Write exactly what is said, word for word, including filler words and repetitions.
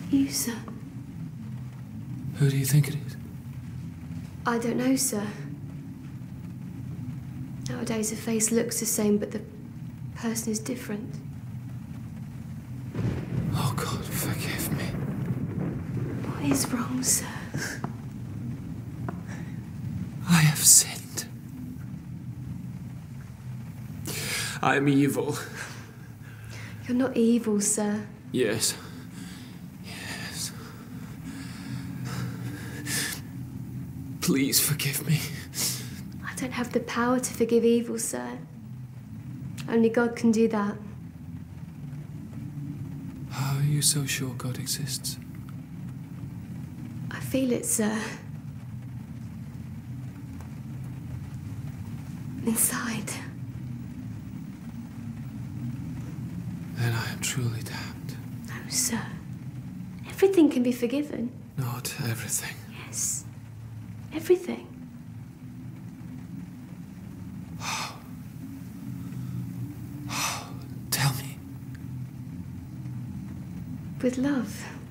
You, sir. Who do you think it is? I don't know, sir. Nowadays, a face looks the same, but the person is different. Oh, God, forgive me. What is wrong, sir? I have sinned. I am evil. You're not evil, sir. Yes. Yes. Please forgive me. I don't have the power to forgive evil, sir. Only God can do that. How are you so sure God exists? I feel it, sir. Inside. Then I am truly damned. No, sir. Everything can be forgiven. Not everything. Yes. Everything. Tell me. With love.